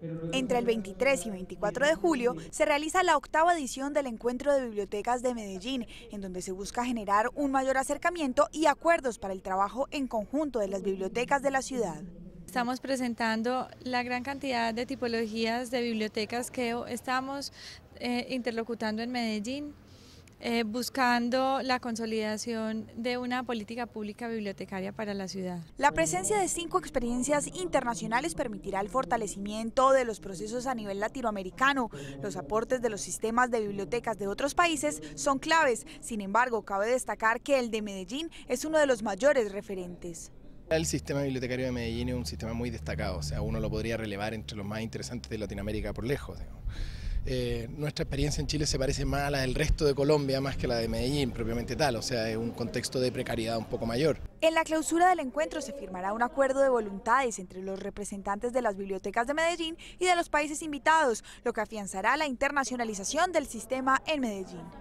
Entre el 23 y 24 de julio se realiza la 8ª edición del Encuentro de Bibliotecas de Medellín, en donde se busca generar un mayor acercamiento y acuerdos para el trabajo en conjunto de las bibliotecas de la ciudad. Estamos presentando la gran cantidad de tipologías de bibliotecas que estamos interlocutando en Medellín, buscando la consolidación de una política pública bibliotecaria para la ciudad. La presencia de 5 experiencias internacionales permitirá el fortalecimiento de los procesos a nivel latinoamericano. Los aportes de los sistemas de bibliotecas de otros países son claves. Sin embargo, cabe destacar que el de Medellín es uno de los mayores referentes. El sistema bibliotecario de Medellín es un sistema muy destacado, o sea, uno lo podría relevar entre los más interesantes de Latinoamérica por lejos. Nuestra experiencia en Chile se parece más a la del resto de Colombia más que a la de Medellín propiamente tal, o sea, es un contexto de precariedad un poco mayor. En la clausura del encuentro se firmará un acuerdo de voluntades entre los representantes de las bibliotecas de Medellín y de los países invitados, lo que afianzará la internacionalización del sistema en Medellín.